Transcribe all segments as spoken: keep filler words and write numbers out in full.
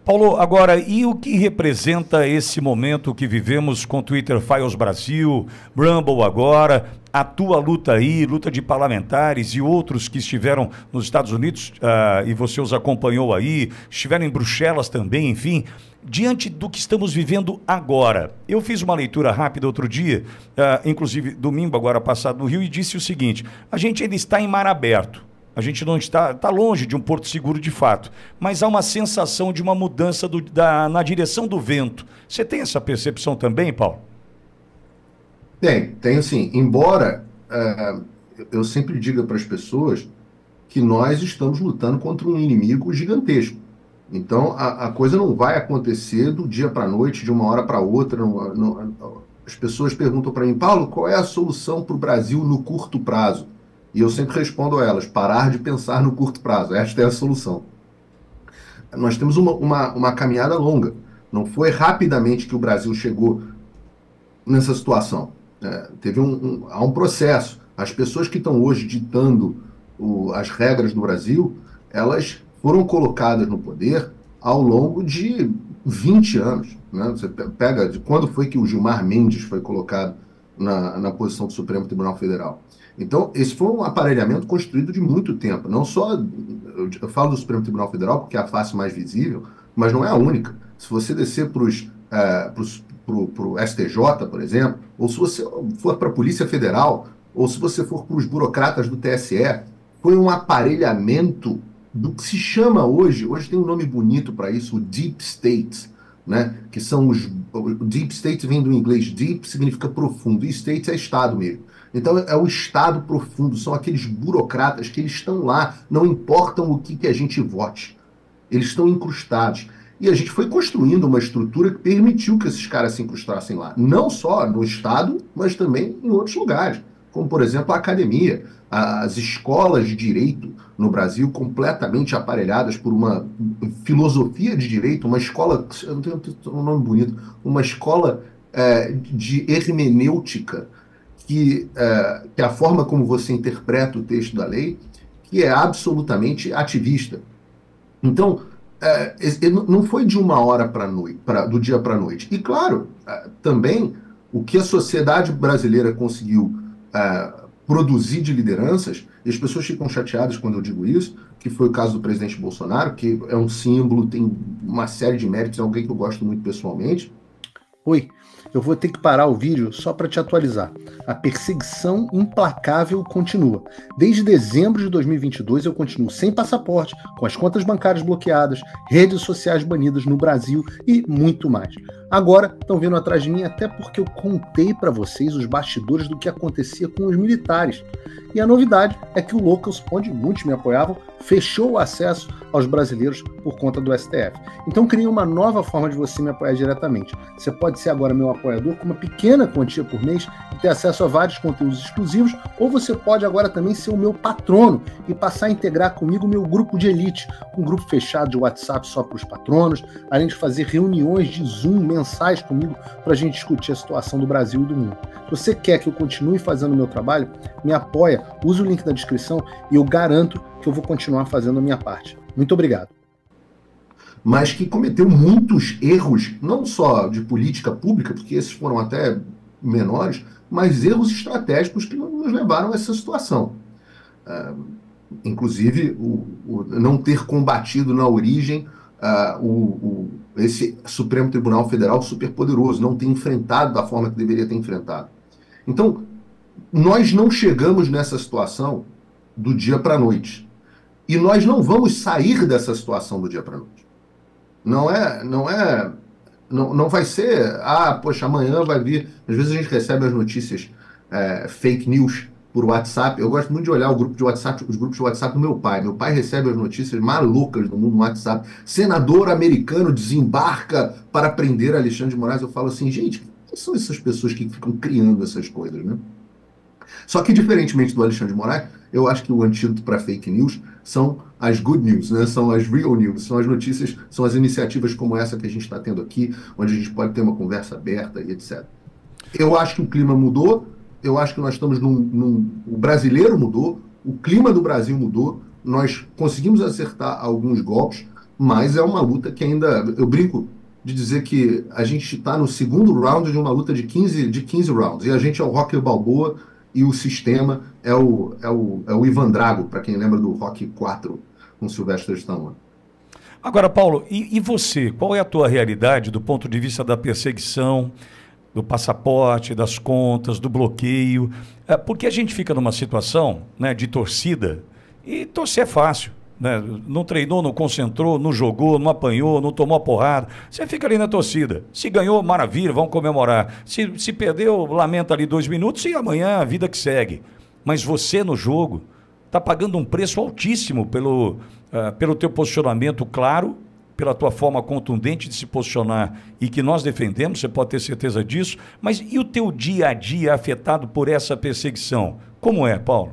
Paulo, agora, e o que representa esse momento que vivemos com Twitter Files Brasil, Rumble agora, a tua luta aí, luta de parlamentares e outros que estiveram nos Estados Unidos, uh, e você os acompanhou aí, estiveram em Bruxelas também, enfim, diante do que estamos vivendo agora. Eu fiz uma leitura rápida outro dia, uh, inclusive domingo agora passado no Rio, e disse o seguinte: a gente ainda está em mar aberto. A gente não está, está longe de um porto seguro de fato, mas há uma sensação de uma mudança do, da, na direção do vento. Você tem essa percepção também, Paulo? Tem, tenho sim. Embora uh, eu sempre diga para as pessoas que nós estamos lutando contra um inimigo gigantesco. Então a, a coisa não vai acontecer do dia para a noite, de uma hora para outra. Não, não, as pessoas perguntam para mim: Paulo, qual é a solução para o Brasil no curto prazo? E eu sempre respondo a elas: parar de pensar no curto prazo. Esta é a solução. Nós temos uma, uma, uma caminhada longa. Não foi rapidamente que o Brasil chegou nessa situação. É, teve um, um, há um processo. As pessoas que estão hoje ditando o, as regras do Brasil, elas foram colocadas no poder ao longo de vinte anos. Né? Você pega de quando foi que o Gilmar Mendes foi colocado na, na posição do Supremo Tribunal Federal. Então, esse foi um aparelhamento construído de muito tempo. Não só, eu, eu falo do Supremo Tribunal Federal porque é a face mais visível, mas não é a única. Se você descer para os para o S T J, por exemplo, ou se você for para a Polícia Federal, ou se você for para os burocratas do T S E, foi um aparelhamento do que se chama hoje, hoje tem um nome bonito para isso, o Deep State, né? Que são os... O Deep State vem do inglês, deep significa profundo, e state é estado mesmo. Então é o estado profundo, são aqueles burocratas que eles estão lá, não importam o que, que a gente vote, eles estão incrustados. E a gente foi construindo uma estrutura que permitiu que esses caras se incrustassem lá. Não só no Estado, mas também em outros lugares. Como, por exemplo, a academia. As escolas de direito no Brasil completamente aparelhadas por uma filosofia de direito, uma escola, eu não tenho um nome bonito, uma escola é, de hermenêutica, que, é, que é a forma como você interpreta o texto da lei, que é absolutamente ativista. Então, É, não foi de uma hora para noite, pra, do dia para a noite. E, claro, também o que a sociedade brasileira conseguiu é, produzir de lideranças, e as pessoas ficam chateadas quando eu digo isso, que foi o caso do presidente Bolsonaro, que é um símbolo, tem uma série de méritos, é alguém que eu gosto muito pessoalmente. Oi, eu vou ter que parar o vídeo só para te atualizar. A perseguição implacável continua. Desde dezembro de dois mil e vinte e dois eu continuo sem passaporte, com as contas bancárias bloqueadas, redes sociais banidas no Brasil e muito mais. Agora estão vindo atrás de mim até porque eu contei para vocês os bastidores do que acontecia com os militares. E a novidade é que o Locals, onde muitos me apoiavam, fechou o acesso aos brasileiros por conta do S T F. Então criei uma nova forma de você me apoiar diretamente. Você pode ser agora meu apoiador com uma pequena quantia por mês e ter acesso a vários conteúdos exclusivos, ou você pode agora também ser o meu patrono e passar a integrar comigo o meu grupo de elite, um grupo fechado de WhatsApp só para os patronos, além de fazer reuniões de Zoom mensais comigo para a gente discutir a situação do Brasil e do mundo. Se você quer que eu continue fazendo o meu trabalho, me apoia, use o link na descrição e eu garanto que eu vou continuar fazendo a minha parte. Muito obrigado. Mas que cometeu muitos erros, não só de política pública, porque esses foram até menores, mas erros estratégicos que nos levaram a essa situação. Uh, inclusive, o, o não ter combatido na origem uh, o, o, esse Supremo Tribunal Federal superpoderoso, não ter enfrentado da forma que deveria ter enfrentado. Então, nós não chegamos nessa situação do dia para a noite. E nós não vamos sair dessa situação do dia para a noite. Não é, não é, não, não vai ser, ah, poxa, amanhã vai vir. Às vezes a gente recebe as notícias é, fake news por WhatsApp. Eu gosto muito de olhar o grupo de WhatsApp, os grupos de WhatsApp do meu pai. Meu pai recebe as notícias malucas do mundo no WhatsApp. Senador americano desembarca para prender Alexandre de Moraes. Eu falo assim, gente, quem são essas pessoas que ficam criando essas coisas, né? Só que, diferentemente do Alexandre de Moraes, eu acho que o antídoto para fake news são as good news, né? São as real news, são as notícias, são as iniciativas como essa que a gente está tendo aqui, onde a gente pode ter uma conversa aberta e etcétera. Eu acho que o clima mudou, eu acho que nós estamos num, num... O brasileiro mudou, o clima do Brasil mudou, nós conseguimos acertar alguns golpes, mas é uma luta que ainda, eu brinco de dizer que a gente está no segundo round de uma luta de quinze, de quinze rounds, e a gente é o Rocky Balboa e o sistema é o, é o, é o Ivan Drago, para quem lembra do Rocky quatro com Sylvester Stallone. Agora, Paulo, e, e você? Qual é a tua realidade do ponto de vista da perseguição, do passaporte, das contas, do bloqueio? É, porque a gente fica numa situação, né, de torcida, e torcer é fácil. Né? Não treinou, não concentrou, não jogou, não apanhou, não tomou a porrada. Você fica ali na torcida. Se ganhou, maravilha, vamos comemorar. Se, se perdeu, lamenta ali dois minutos e amanhã a vida que segue. Mas você no jogo está pagando um preço altíssimo pelo, uh, pelo teu posicionamento claro, pela tua forma contundente de se posicionar e que nós defendemos, você pode ter certeza disso. Mas e o teu dia a dia afetado por essa perseguição? Como é, Paulo?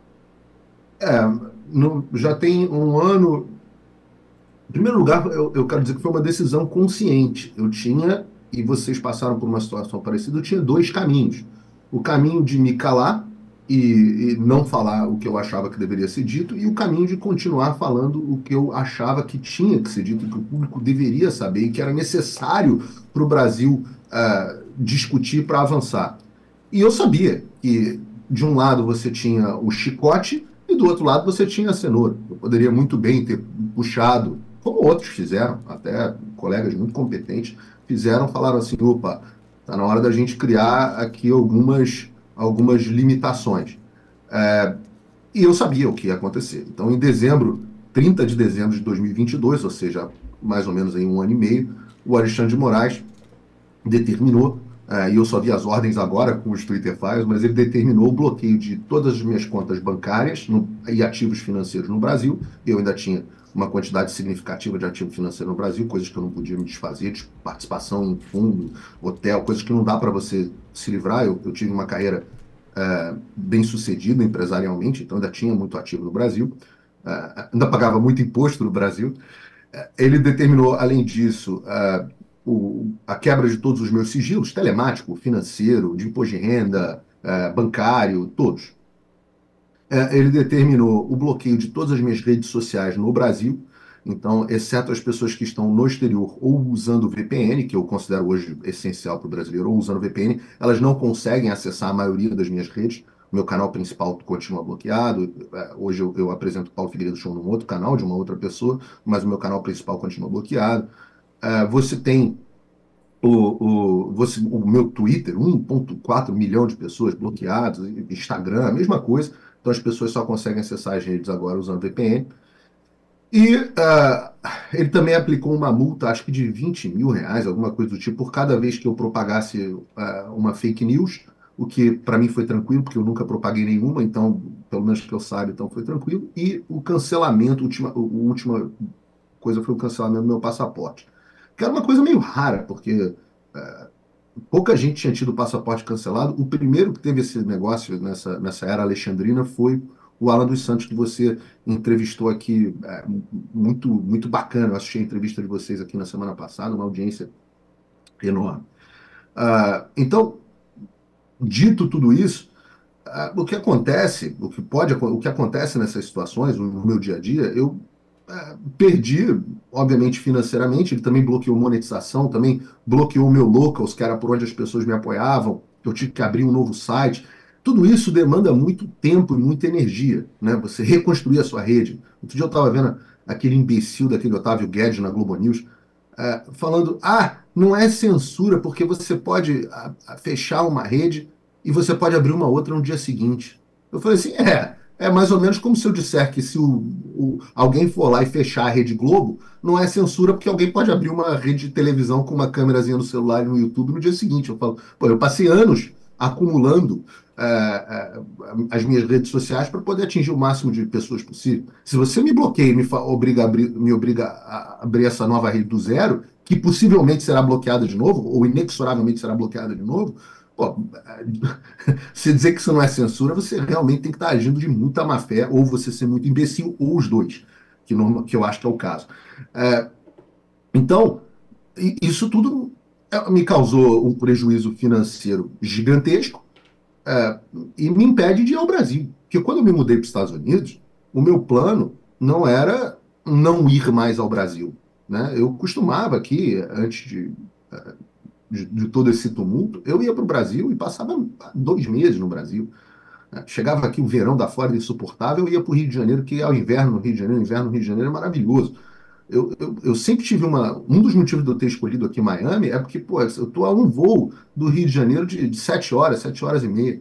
É, no, já tem um ano. Em primeiro lugar, eu, eu quero dizer que foi uma decisão consciente. Eu tinha, e vocês passaram por uma situação parecida, eu tinha dois caminhos. O caminho de me calar e, e não falar o que eu achava que deveria ser dito, e o caminho de continuar falando o que eu achava que tinha que ser dito, que o público deveria saber e que era necessário para o Brasil uh, discutir para avançar. E eu sabia que, de um lado, você tinha o chicote, e do outro lado você tinha a cenoura. Eu poderia muito bem ter puxado, como outros fizeram, até colegas muito competentes fizeram, falaram assim, opa, está na hora da gente criar aqui algumas, algumas limitações. É, e eu sabia o que ia acontecer. Então, em dezembro, trinta de dezembro de dois mil e vinte e dois, ou seja, mais ou menos em um ano e meio, o Alexandre de Moraes determinou, Uh, e eu só vi as ordens agora com os Twitter Files, mas ele determinou o bloqueio de todas as minhas contas bancárias no, e ativos financeiros no Brasil. Eu ainda tinha uma quantidade significativa de ativo financeiro no Brasil, coisas que eu não podia me desfazer, de participação em fundo, hotel, coisas que não dá para você se livrar. Eu, eu tive uma carreira uh, bem sucedida empresarialmente, então ainda tinha muito ativo no Brasil, uh, ainda pagava muito imposto no Brasil. Uh, ele determinou, além disso, uh, O, a quebra de todos os meus sigilos, telemático, financeiro, de imposto de renda, é, bancário, todos. É, ele determinou o bloqueio de todas as minhas redes sociais no Brasil, então, exceto as pessoas que estão no exterior ou usando V P N, que eu considero hoje essencial para o brasileiro, ou usando V P N, elas não conseguem acessar a maioria das minhas redes. O meu canal principal continua bloqueado. Hoje eu, eu apresento o Paulo Figueiredo Show num outro canal, de uma outra pessoa, mas o meu canal principal continua bloqueado. Uh, você tem o, o, você, o meu Twitter, um vírgula quatro milhão de pessoas bloqueadas, Instagram, a mesma coisa. Então as pessoas só conseguem acessar as redes agora usando V P N. E uh, ele também aplicou uma multa, acho que de vinte mil reais, alguma coisa do tipo, por cada vez que eu propagasse uh, uma fake news, o que para mim foi tranquilo, porque eu nunca propaguei nenhuma, então, pelo menos que eu saiba, então foi tranquilo. E o cancelamento, a última, a última coisa foi o cancelamento do meu passaporte. Que era uma coisa meio rara, porque é, pouca gente tinha tido o passaporte cancelado. O primeiro que teve esse negócio nessa, nessa era alexandrina foi o Alan dos Santos, que você entrevistou aqui, é, muito, muito bacana. Eu assisti a entrevista de vocês aqui na semana passada, uma audiência enorme. Uh, então, dito tudo isso, uh, o que acontece, o que pode, o que acontece nessas situações, no meu dia a dia, eu Uh, perdi, obviamente, financeiramente. Ele também bloqueou monetização, também bloqueou o meu Locals, que era por onde as pessoas me apoiavam. Eu tive que abrir um novo site. Tudo isso demanda muito tempo e muita energia, né? Você reconstruir a sua rede. Outro dia eu estava vendo aquele imbecil daquele Otávio Guedes na Globo News, uh, falando, ah, não é censura, porque você pode uh, fechar uma rede e você pode abrir uma outra no dia seguinte. Eu falei assim, é... É mais ou menos como se eu disser que se o, o, alguém for lá e fechar a Rede Globo, não é censura, porque alguém pode abrir uma rede de televisão com uma câmerazinha no celular e no YouTube no dia seguinte. Eu falo, pô, eu passei anos acumulando uh, uh, as minhas redes sociais para poder atingir o máximo de pessoas possível. Se você me bloqueia e me, obriga a abrir, me obriga a abrir essa nova rede do zero, que possivelmente será bloqueada de novo, ou inexoravelmente será bloqueada de novo, pô, se dizer que isso não é censura, você realmente tem que estar agindo de muita má fé, ou você ser muito imbecil, ou os dois, que, não, que eu acho que é o caso. É, então, isso tudo me causou um prejuízo financeiro gigantesco, é, e me impede de ir ao Brasil. Porque quando eu me mudei para os Estados Unidos, o meu plano não era não ir mais ao Brasil, né? Eu costumava aqui, antes de, de, de todo esse tumulto, eu ia para o Brasil e passava dois meses no Brasil. Né? Chegava aqui o verão da Flórida insuportável, eu ia para o Rio de Janeiro, que é o inverno no Rio de Janeiro, o inverno no Rio de Janeiro é maravilhoso. Eu, eu, eu sempre tive uma. Um dos motivos de eu ter escolhido aqui Miami é porque, pô, eu estou a um voo do Rio de Janeiro de, de sete horas, sete horas e meia.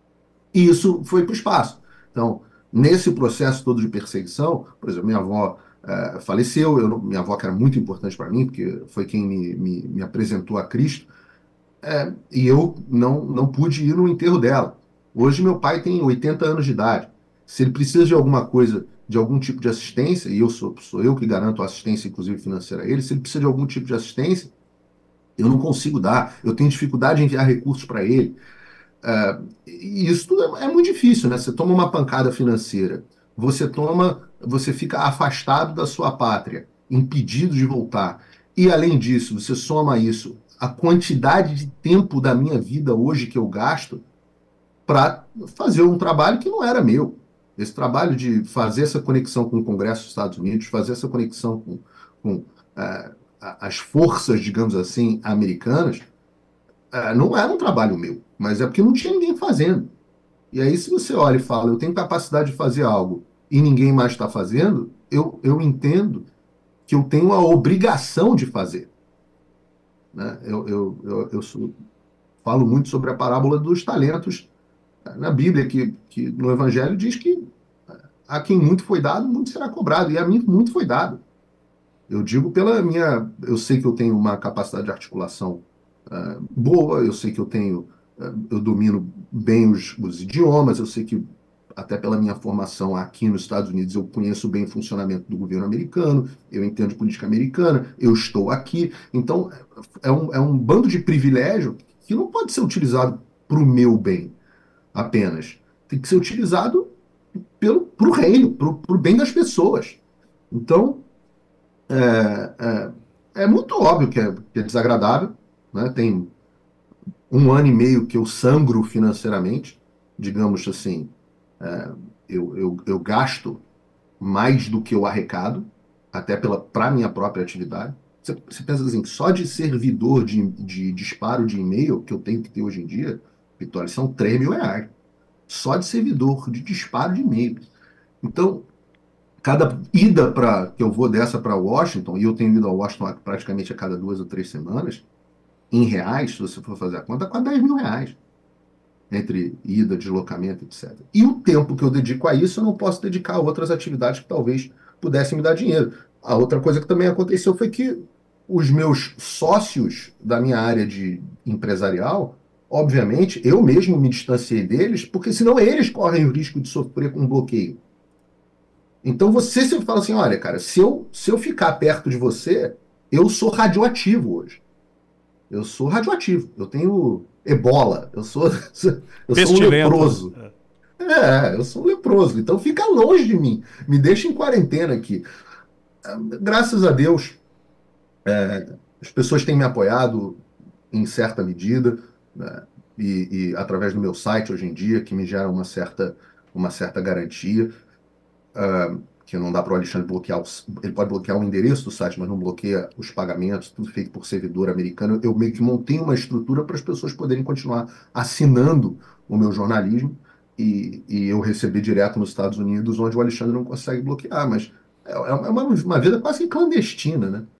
E isso foi para o espaço. Então, nesse processo todo de perseguição, por exemplo, minha avó eh, faleceu, eu não- minha avó que era muito importante para mim, porque foi quem me, me, me apresentou a Cristo, eh, e eu não, não pude ir no enterro dela. Hoje meu pai tem oitenta anos de idade. Se ele precisa de alguma coisa, de algum tipo de assistência, e eu sou, sou eu que garanto a assistência, inclusive financeira a ele, se ele precisa de algum tipo de assistência, eu não consigo dar, eu tenho dificuldade em enviar recursos para ele. É, e isso tudo é, é muito difícil, né? Você toma uma pancada financeira, você toma, você fica afastado da sua pátria, impedido de voltar. E além disso, você soma isso, a quantidade de tempo da minha vida hoje que eu gasto para fazer um trabalho que não era meu. Esse trabalho de fazer essa conexão com o Congresso dos Estados Unidos, fazer essa conexão com, com é, as forças, digamos assim, americanas, é, não era um trabalho meu, mas é porque não tinha ninguém fazendo. E aí, se você olha e fala, eu tenho capacidade de fazer algo e ninguém mais está fazendo, eu, eu entendo que eu tenho a obrigação de fazer. Né? Eu, eu, eu, eu sou- falo muito sobre a parábola dos talentos eh, na Bíblia, que, que no Evangelho diz que a quem muito foi dado, muito será cobrado, e a mim muito foi dado. Eu digo pela minha. Eu sei que eu tenho uma capacidade de articulação ah, boa, eu sei que eu tenho. ah, eu domino bem os, os idiomas, eu sei que, até pela minha formação aqui nos Estados Unidos, eu conheço bem o funcionamento do governo americano, eu entendo política americana, eu estou aqui. Então, é um, é um bando de privilégio que não pode ser utilizado para o meu bem apenas. Tem que ser utilizado pelo, para o reino, para o bem das pessoas. Então. É, é, é muito óbvio que é, que é desagradável, né? Tem um ano e meio que eu sangro financeiramente, digamos assim, é, eu, eu, eu gasto mais do que eu arrecado, até pela para minha própria atividade. Você, você pensa assim, só de servidor de, de disparo de e-mail que eu tenho que ter hoje em dia, Vitória, são três mil reais. Só de servidor de disparo de e-mail. Então, cada ida para que eu vou dessa para Washington, e eu tenho ido a Washington praticamente a cada duas ou três semanas, em reais, se você for fazer a conta, quase dez mil reais, entre ida, deslocamento, etcétera. E o tempo que eu dedico a isso, eu não posso dedicar a outras atividades que talvez pudessem me dar dinheiro. A outra coisa que também aconteceu foi que os meus sócios da minha área de empresarial, obviamente, eu mesmo me distanciei deles, porque senão eles correm o risco de sofrer com um bloqueio. Então você sempre fala assim, olha, cara, se eu, se eu ficar perto de você, eu sou radioativo hoje. Eu sou radioativo. Eu tenho ebola. Eu sou, eu sou um Pestilento. leproso. É, eu sou um leproso. Então fica longe de mim. Me deixa em quarentena aqui. Graças a Deus, as pessoas têm me apoiado em certa medida, né? E, e através do meu site hoje em dia, que me gera uma certa, uma certa garantia. Que não dá para o Alexandre bloquear, os, ele pode bloquear o endereço do site, mas não bloqueia os pagamentos, tudo feito por servidor americano. Eu meio que montei uma estrutura para as pessoas poderem continuar assinando o meu jornalismo e, e eu receber direto nos Estados Unidos, onde o Alexandre não consegue bloquear, mas é, é uma, uma vida quase clandestina, né?